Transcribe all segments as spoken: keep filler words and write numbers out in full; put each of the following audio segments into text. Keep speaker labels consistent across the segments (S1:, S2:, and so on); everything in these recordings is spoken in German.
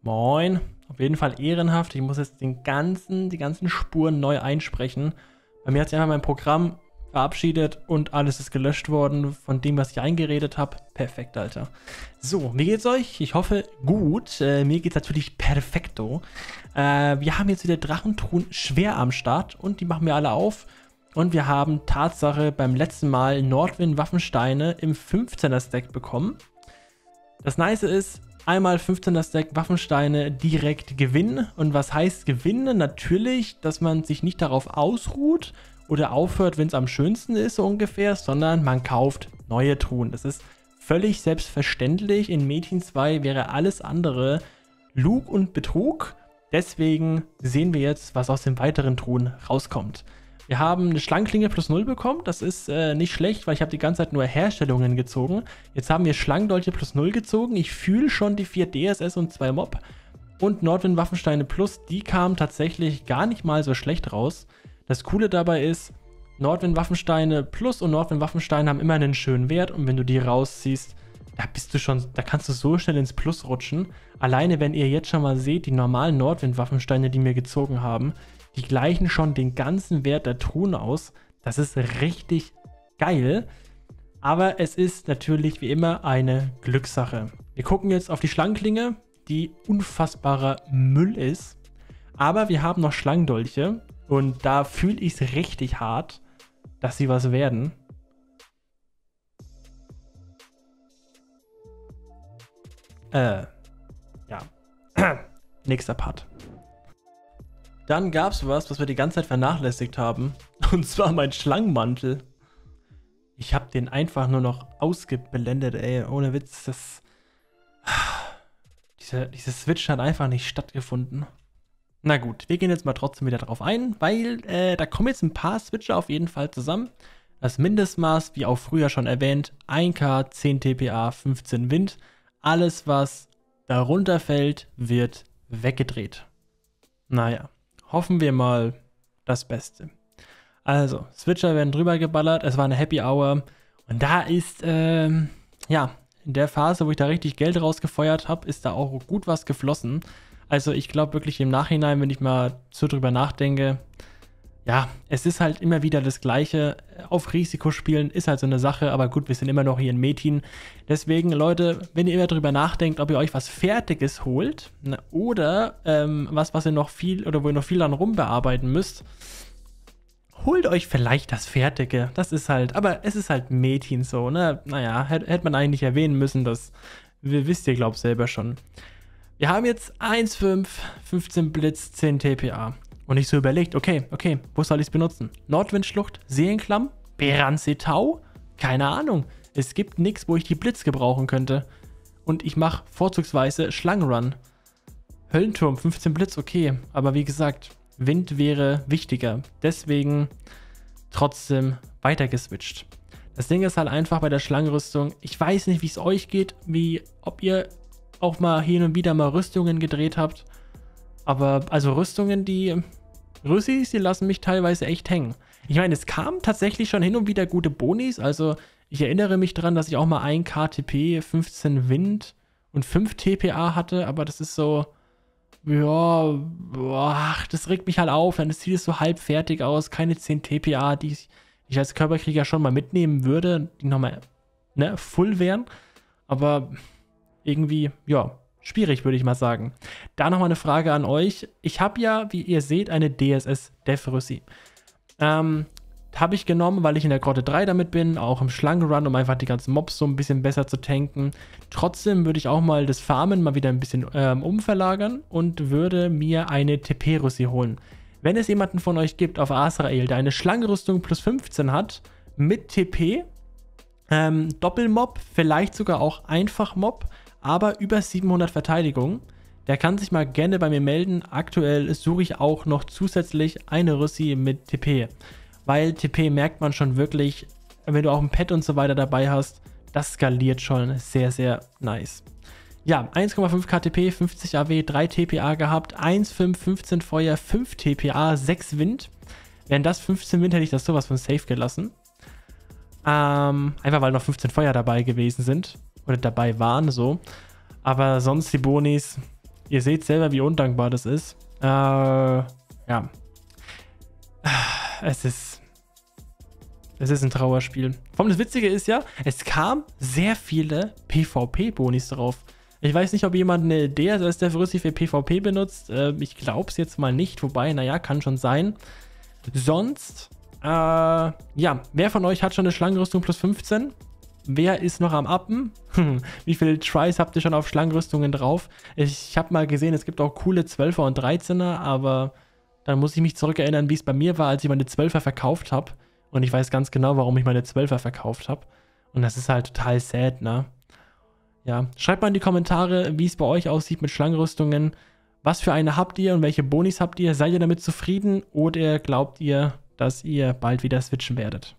S1: Moin. Auf jeden Fall ehrenhaft. Ich muss jetzt den ganzen, die ganzen Spuren neu einsprechen. Bei mir hat sich einfach mein Programm verabschiedet und alles ist gelöscht worden von dem, was ich eingeredet habe. Perfekt, Alter. So, wie geht's euch? Ich hoffe, gut. Äh, mir geht's natürlich perfekto. Äh, wir haben jetzt wieder Drachentruhen schwer am Start und die machen wir alle auf. Und wir haben Tatsache beim letzten Mal Nordwind Waffensteine im fünfzehner Stack bekommen. Das Nice ist, einmal fünfzehner Stack Waffensteine direkt gewinnen. Und was heißt gewinnen? Natürlich, dass man sich nicht darauf ausruht oder aufhört, wenn es am schönsten ist, so ungefähr, sondern man kauft neue Truhen. Das ist völlig selbstverständlich. In Metin zwei wäre alles andere Lug und Betrug. Deswegen sehen wir jetzt, was aus den weiteren Truhen rauskommt. Wir haben eine Schlangenklinge plus null bekommen. Das ist äh, nicht schlecht, weil ich habe die ganze Zeit nur Herstellungen gezogen. Jetzt haben wir Schlangendolche plus null gezogen. Ich fühle schon die vier D S S und zwei Mob. Und Nordwind Waffensteine plus, die kamen tatsächlich gar nicht mal so schlecht raus. Das Coole dabei ist, Nordwind Waffensteine plus und Nordwind Waffensteine haben immer einen schönen Wert. Und wenn du die rausziehst, da bist du schon, da kannst du so schnell ins Plus rutschen. Alleine, wenn ihr jetzt schon mal seht, die normalen Nordwind Waffensteine, die wir gezogen haben, die gleichen schon den ganzen Wert der Truhen aus. Das ist richtig geil. Aber es ist natürlich wie immer eine Glückssache. Wir gucken jetzt auf die Schlangenklinge, die unfassbarer Müll ist. Aber wir haben noch Schlangendolche. Und da fühle ich es richtig hart, dass sie was werden. Äh, ja. Nächster Part. Dann gab es was, was wir die ganze Zeit vernachlässigt haben. Und zwar mein Schlangenmantel. Ich habe den einfach nur noch ausgeblendet, ey. Ohne Witz, das... Diese, diese Switch hat einfach nicht stattgefunden. Na gut, wir gehen jetzt mal trotzdem wieder drauf ein, weil äh, da kommen jetzt ein paar Switcher auf jeden Fall zusammen. Das Mindestmaß, wie auch früher schon erwähnt, ein K, zehn T P A, fünfzehn Wind. Alles, was darunter fällt, wird weggedreht. Naja. Hoffen wir mal das Beste. Also, Switcher werden drüber geballert. Es war eine Happy Hour. Und da ist, ähm, ja, in der Phase, wo ich da richtig Geld rausgefeuert habe, ist da auch gut was geflossen. Also, ich glaube wirklich im Nachhinein, wenn ich mal so drüber nachdenke, ja, es ist halt immer wieder das Gleiche. Auf Risiko spielen ist halt so eine Sache, aber gut, wir sind immer noch hier in Metin. Deswegen, Leute, wenn ihr immer drüber nachdenkt, ob ihr euch was Fertiges holt, ne, oder ähm, was, was ihr noch viel, oder wo ihr noch viel dann rumbearbeiten müsst, holt euch vielleicht das Fertige. Das ist halt, aber es ist halt Metin so, ne? Naja, hätte hätt man eigentlich erwähnen müssen, das wisst ihr, glaubt selber schon. Wir haben jetzt eins Komma fünf, fünfzehn Blitz, zehn T P A. Und ich so überlegt, okay, okay, wo soll ich es benutzen? Nordwindschlucht, Seenklamm, Beranzetau? Keine Ahnung. Es gibt nichts, wo ich die Blitz gebrauchen könnte. Und ich mache vorzugsweise Schlangenrun. Höllenturm, fünfzehn Blitz, okay. Aber wie gesagt, Wind wäre wichtiger. Deswegen trotzdem weiter geswitcht. Das Ding ist halt einfach bei der Schlangenrüstung, ich weiß nicht, wie es euch geht, wie, ob ihr auch mal hin und wieder mal Rüstungen gedreht habt. Aber also Rüstungen, die Rüssis, die lassen mich teilweise echt hängen. Ich meine, es kamen tatsächlich schon hin und wieder gute Bonis. Also ich erinnere mich daran, dass ich auch mal ein K T P, fünfzehn Wind und fünf T P A hatte. Aber das ist so, ja, boah, das regt mich halt auf. Dann sieht es so halb fertig aus. Keine zehn T P A, die ich, die ich als Körperkrieger schon mal mitnehmen würde. Die nochmal, ne, full wären. Aber irgendwie, ja, schwierig, würde ich mal sagen. Da nochmal eine Frage an euch. Ich habe ja, wie ihr seht, eine D S S Dev Rüssi. Ähm, habe ich genommen, weil ich in der Grotte drei damit bin, auch im Schlangenrun, um einfach die ganzen Mobs so ein bisschen besser zu tanken. Trotzdem würde ich auch mal das Farmen mal wieder ein bisschen ähm, umverlagern und würde mir eine T P Rüssi holen. Wenn es jemanden von euch gibt auf Azrael, der eine Schlangenrüstung plus fünfzehn hat, mit T P, ähm, Doppelmob, vielleicht sogar auch Einfach-Mob, aber über siebenhundert Verteidigung. Der kann sich mal gerne bei mir melden. Aktuell suche ich auch noch zusätzlich eine Rüssi mit T P. Weil T P merkt man schon wirklich, wenn du auch ein Pet und so weiter dabei hast, das skaliert schon sehr, sehr nice. Ja, eins Komma fünf K T P, fünfzig A W, drei T P A gehabt, eins Komma fünf, fünfzehn Feuer, fünf T P A, sechs Wind. Wären das fünfzehn Wind, hätte ich das sowas von safe gelassen. Ähm, einfach weil noch fünfzehn Feuer dabei gewesen sind. Oder dabei waren, so. Aber sonst die Bonis, Ihr seht selber, wie undankbar das ist. Äh, ja. Es ist... Es ist ein Trauerspiel. Vor allem das Witzige ist ja, es kamen sehr viele PvP-Bonis drauf. Ich weiß nicht, ob jemand eine D S S der Früssi für PvP benutzt. Äh, ich glaube es jetzt mal nicht. Wobei, naja, kann schon sein. Sonst, äh, ja, wer von euch hat schon eine Schlangenrüstung plus fünfzehn? Wer ist noch am Appen? Wie viele Tries habt ihr schon auf Schlangenrüstungen drauf? Ich habe mal gesehen, es gibt auch coole zwölfer und dreizehner, aber dann muss ich mich zurückerinnern, wie es bei mir war, als ich meine zwölfer verkauft habe. Und ich weiß ganz genau, warum ich meine zwölfer verkauft habe. Und das ist halt total sad, ne? Ja, schreibt mal in die Kommentare, wie es bei euch aussieht mit Schlangenrüstungen. Was für eine habt ihr und welche Bonis habt ihr? Seid ihr damit zufrieden oder glaubt ihr, dass ihr bald wieder switchen werdet?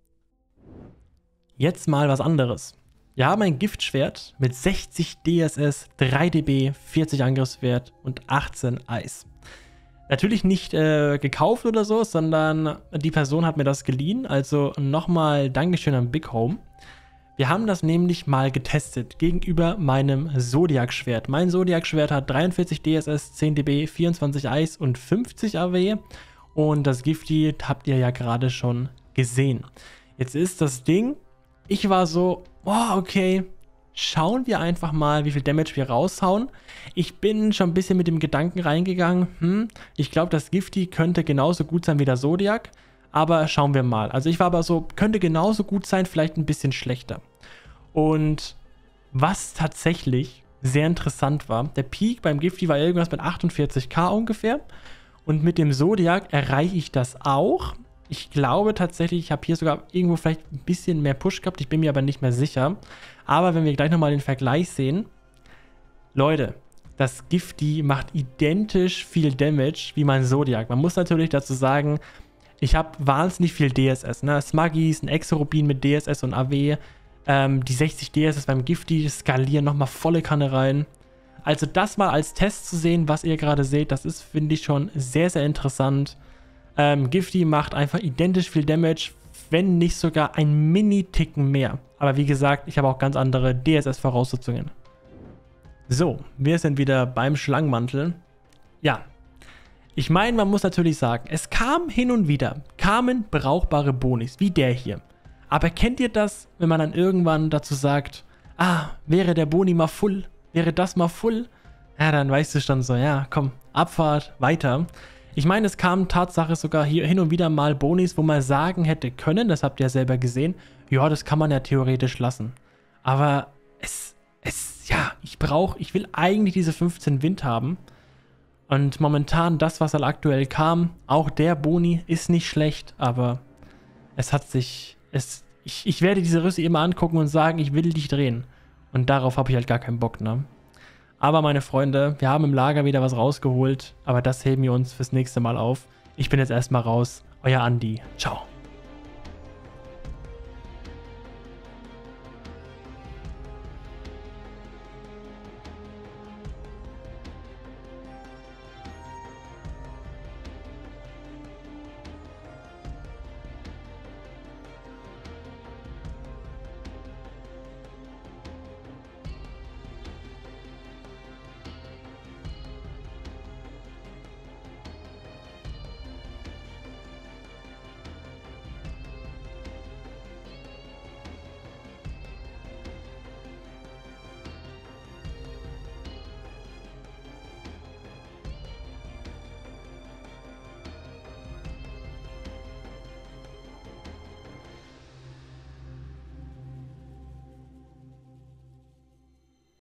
S1: Jetzt mal was anderes. Wir haben ein Giftschwert mit sechzig D S S, drei D B, vierzig Angriffswert und achtzehn Eis. Natürlich nicht äh, gekauft oder so, sondern die Person hat mir das geliehen. Also nochmal Dankeschön an Big Home. Wir haben das nämlich mal getestet gegenüber meinem Zodiac-Schwert. Mein Zodiac-Schwert hat dreiundvierzig D S S, zehn D B, vierundzwanzig Eis und fünfzig A W. Und das Gifty habt ihr ja gerade schon gesehen. Jetzt ist das Ding, ich war so, oh, okay, schauen wir einfach mal, wie viel Damage wir raushauen. Ich bin schon ein bisschen mit dem Gedanken reingegangen, hm, ich glaube, das Gifty könnte genauso gut sein wie der Zodiac, aber schauen wir mal. Also ich war aber so, könnte genauso gut sein, vielleicht ein bisschen schlechter. Und was tatsächlich sehr interessant war, der Peak beim Gifty war irgendwas mit achtundvierzig K ungefähr und mit dem Zodiac erreiche ich das auch. Ich glaube tatsächlich, ich habe hier sogar irgendwo vielleicht ein bisschen mehr Push gehabt, ich bin mir aber nicht mehr sicher. Aber wenn wir gleich nochmal den Vergleich sehen, Leute, das Gifty macht identisch viel Damage wie mein Zodiac. Man muss natürlich dazu sagen, ich habe wahnsinnig viel D S S, ne? Smuggies, ein Exorubin mit D S S und A W, ähm, die sechzig D S S beim Gifty skalieren nochmal volle Kanne rein. Also das mal als Test zu sehen, was ihr gerade seht, das ist, finde ich, schon sehr, sehr interessant. Ähm, Gifty macht einfach identisch viel Damage, wenn nicht sogar ein Mini-Ticken mehr. Aber wie gesagt, ich habe auch ganz andere D S S-Voraussetzungen. So, wir sind wieder beim Schlangenmantel. Ja, ich meine, man muss natürlich sagen, es kam hin und wieder, kamen brauchbare Bonis, wie der hier. Aber kennt ihr das, wenn man dann irgendwann dazu sagt, ah, wäre der Boni mal full, wäre das mal full? Ja, dann weißt du schon so, ja, komm, Abfahrt, weiter. Ich meine, es kamen Tatsache sogar hier hin und wieder mal Bonis, wo man sagen hätte können, das habt ihr ja selber gesehen, ja, das kann man ja theoretisch lassen. Aber es, es, ja, ich brauche, ich will eigentlich diese fünfzehn Wind haben. Und momentan das, was halt aktuell kam, auch der Boni ist nicht schlecht, aber es hat sich, es, ich, ich werde diese Rüste immer angucken und sagen, ich will dich drehen. Und darauf habe ich halt gar keinen Bock, ne? Aber meine Freunde, wir haben im Lager wieder was rausgeholt, aber das heben wir uns fürs nächste Mal auf. Ich bin jetzt erstmal raus. Euer Andi. Ciao.